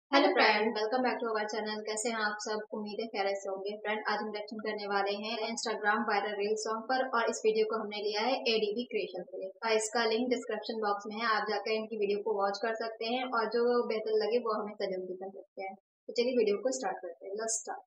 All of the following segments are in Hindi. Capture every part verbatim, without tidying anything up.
Hello friend, welcome back to our channel. कैसे हैं आप सब? उम्मीद है खैरियत से होंगे। फ्रेंड, आज हम रिएक्शन करने वाले हैं इंस्टाग्राम वायरल रील सॉन्ग पर, और इस वीडियो को हमने लिया है एडीबी क्रिएशन से। और इसका लिंक डिस्क्रिप्शन बॉक्स में है, आप जाकर इनकी वीडियो को वॉच कर सकते हैं और जो बेहतर लगे वो हमें सजेस्ट भी कर सकते हैं। तो चलिए वीडियो को स्टार्ट करते हैं। Let's start.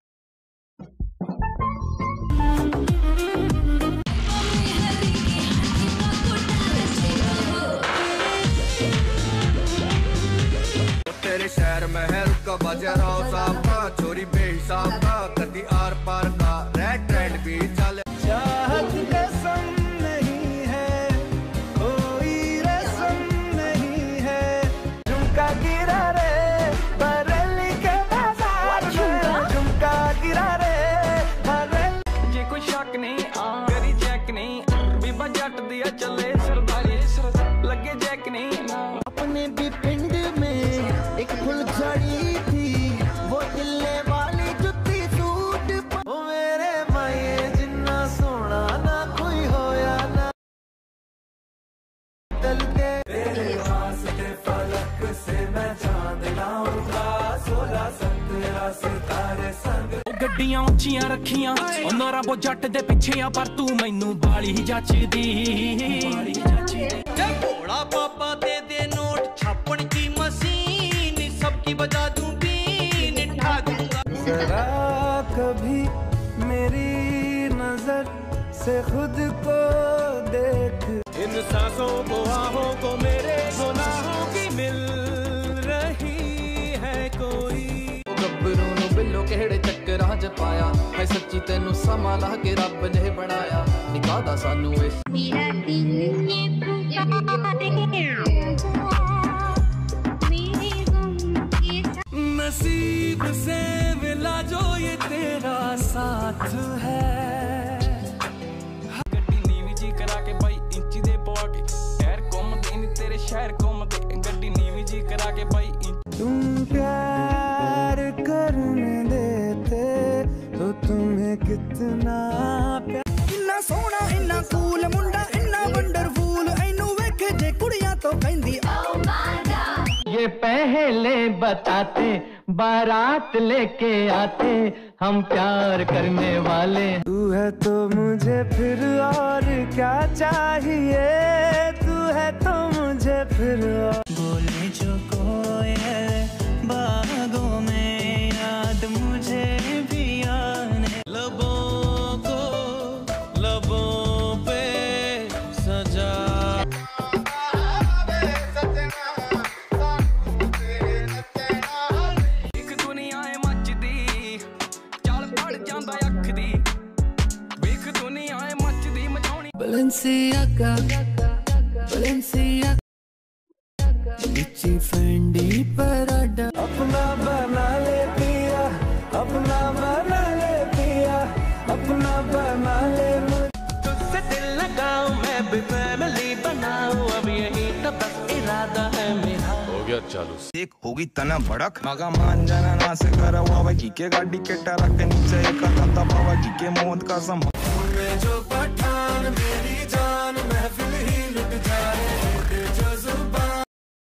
तेरे शहर महल का बजरा साहब का चोरी बेहिसाब का कति आर पार का रेड ट्रेंड भी चले। चाहत कसम नहीं है, कोई रस्म नहीं है, झुमका गिरा रे बरेली के बाजार में, झुमका गिरा रे बरेली। ये कोई शक नहीं आ तेरी चेक नहीं, बीबा जट दिया चले सरदारी लगे जैक नहीं। अपने भी पिंड एक फुल झड़ी थी वो दिल्ले वाली जुत्ती सूट, वो मेरे माये जिन्ना सोना ना कोई होया ना दिल के तेरे वास्ते फलक से मैं चांद लाऊंगा, सोलह सत्रह सितारे संग। गड्डियां उच्चियां रखियां उन्होंने वो जट दे पिछे आ, पर तू मैनू बाली जचदी घोड़ा पापा दे दे नोट छापन की मशीन सबकी बजा दूंगी निठा दूंगा। जरा कभी मेरी नजर से खुद को देख, इन सांसों को आहों को मेरे गुनाहों की मिल रही है कोई। गब्बरू नु बिल्लो केड़े चक्करां च पाया है, सच्ची तेनू समा ला के रब ने बनाया, निकादा सानू इस मेरा दिल ये नसीब से मिला जो ये तेरा साथ है। गड्डी नीवी जी करा के भाई इंची दे पवा के शहर घूम दे, तेरे शहर घूम दे, गड्डी नीवी जी करा के भाई। तुम प्यार करने देते तो तुम्हें कितना प्यार। इन्ना सोना इन्ना कूल मुंडा इन्ना वंडरफुल, इनू वेखे जे कुड़ियां तो कहंदी ये पहले बताते बारात लेके आते हम प्यार करने वाले। तू है तो मुझे फिर और क्या चाहिए, तू है तो मुझे फिर और। बोले जो कोयल बागों में याद मुझे भी आने, लबों को लबों पे सजा। Balenciaga, Balenciaga, Gucci, Fendi, Prada। अपना बना ले पिया, अपना बना ले पिया, अपना बना ले। तुझसे दिल लगाऊं मैं भी फैमिली बनाऊं, अब यही तो बस इरादा है मेरा। हो गया चालू एक होगी तना भड़क मगा मान जाना ना से करा हुआ की के गाड़ी के टरक के नीचे एक था बाबा जी के मौत का सम जो पठान मेरी जान महफिल ही लुट जाए जो जुबान।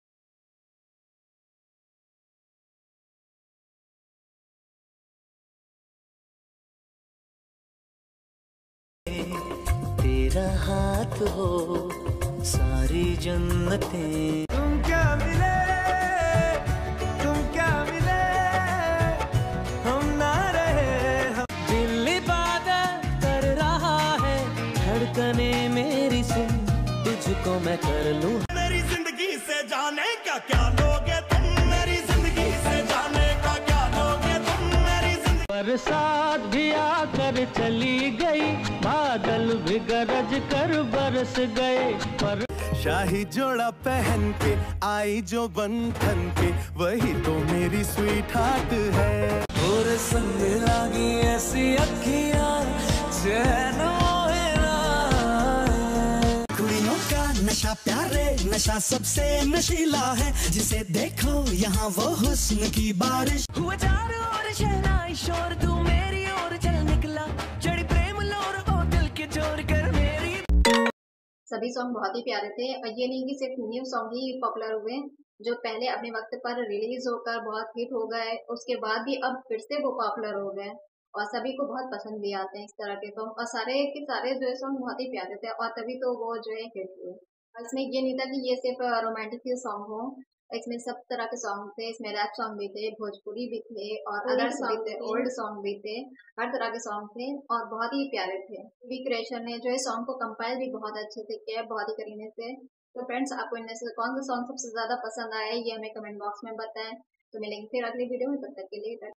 तेरा हाथ हो सारी जन्नतें। तुम क्या मिले तुम क्या मिले हम ना रहे, हम दिल इबादत कर रहा है धड़कने मेरी सुन, तुझको मैं कर लूं। मेरी जिंदगी से जाने का क्या लोगे तुम, मेरी जिंदगी से जाने का क्या लोगे तुम, मेरी जिंदगी। बरसात भी आकर चली गई, बादल भी गरज कर बरस गए, पर शाही जोड़ा पहन के आई जो बंधन के, वही तो मेरी स्वीट हार्ट है। और संग लागी ऐसी अखियां चैन कुड़ियों का नशा प्यारे नशा सबसे नशीला है, जिसे देखो यहाँ वो हुस्न की बारिश। हुआ चारों ओर शहनाई शोर, तू मेरी ओर चल निकला, चढ़ी प्रेम लोर ओ दिल के चोर कर मेरी। सभी सॉन्ग बहुत ही प्यारे थे और ये नहीं कि सिर्फ न्यू सॉन्ग ही पॉपुलर हुए, जो पहले अपने वक्त पर रिलीज होकर बहुत हिट हो गए, उसके बाद भी अब फिर से वो पॉपुलर हो गए और सभी को बहुत पसंद भी आते हैं इस तरह के सॉन्ग। और सारे के सारे जो है सॉन्ग बहुत ही प्यारे थे और तभी तो वो जो है हिट हुए। और इसमें ये नहीं था कि ये सिर्फ रोमांटिक ही सॉन्ग हो, इसमें सब तरह के सॉन्ग थे। इसमें रैप सॉन्ग भी थे, भोजपुरी भी थे और अदर्स भी थे, ओल्ड सॉन्ग भी थे, हर तरह के सॉन्ग थे और बहुत ही प्यारे थे। बी क्रिएशन ने जो है सॉन्ग को कंपाइल भी बहुत अच्छे से किया है, बहुत ही करीने से। तो फ्रेंड्स, आपको इनमें से कौन सा सॉन्ग सबसे ज्यादा पसंद आया है ये हमें कमेंट बॉक्स में बताएं। तो मिलेंगे फिर अगली वीडियो में, तब तक के लिए